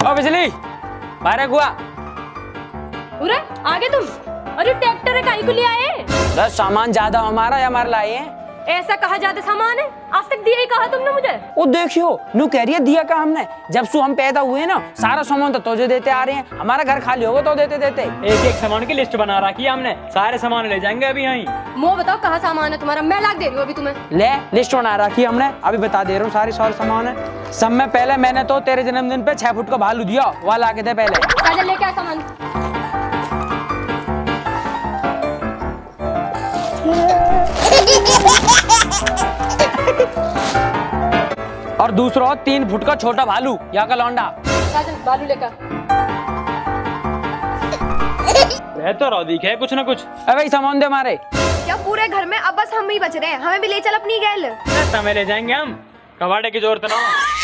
ओ बिजली बाहर हुआ। अरे आगे तुम। अरे ट्रैक्टर है काहे को ले आए? बस सामान ज्यादा हमारा या हमारे लाए हैं। ऐसा कहा ज्यादा सामान है? आज तक दिया ही कहा तुमने मुझे। वो देखियो नू कह रही है दिया का हमने। जब से हम पैदा हुए ना सारा सामान तो तुझे देते आ रहे हैं। हमारा घर खाली होगा तो देते देते। एक एक सामान की लिस्ट बना रखी है हमने, सारे सामान ले जाएंगे अभी यहीं। मुँह बताओ कहाँ सामान है तुम्हारा? मैं लाख दे रही हूँ अभी तुम्हें। ले लिस्ट बना रखी है हमने, अभी बता दे रहा हूँ सारे सामान है। सब में पहले मैंने तो तेरे जन्मदिन पे 6 फुट का भालू दिया, वह ला के दे पहले। काजल लेके आ सामान। और दूसरा 3 फुट का छोटा भालू, यहाँ का लौंडा। काजल भालू लेकर। तो रौदी है कुछ ना कुछ। भाई सामान दे हमारे। क्या पूरे घर में अब बस हम ही बच रहे हैं? हमें भी ले चल अपनी गैल। समय ले जाएंगे हम, कबाड़े की जरूरत ना हो।